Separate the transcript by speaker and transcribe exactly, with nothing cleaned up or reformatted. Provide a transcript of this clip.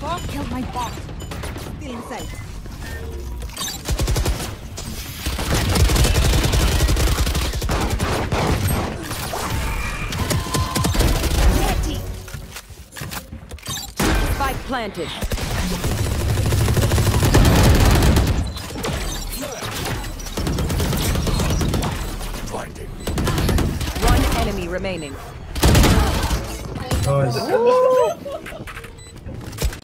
Speaker 1: Bot killed my bot. Still in sight.
Speaker 2: Spike planted. One enemy remaining.
Speaker 3: Nice.